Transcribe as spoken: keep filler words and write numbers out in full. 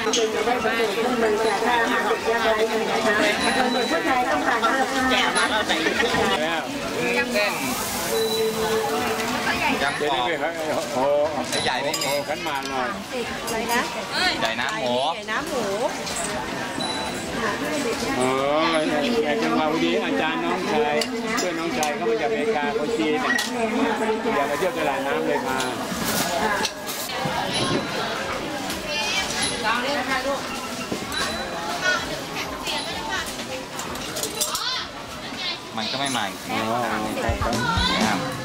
ได้ประโยชน์เรื่องบริจาคค่าอาหารเด็กยากไร้เลยนะคะเด็กผู้ชายต้องการค่าแก่มาใส่ผู้ชายเส้นยำกรอบโอ้ใหญ่ไม่มีขันมาหน่อยอะไรนะใหญ่น้ำหมูใหญ่น้ำหมูเอออยากจะมาวันนี้อาจารย์น้องชายเพื่อนน้องชายเขามาจากอเมริกาคนจีนเนี่ยอยากมาเที่ยวตลาดน้ำเลยมามันก็ไม่มาอีกทีนะครับ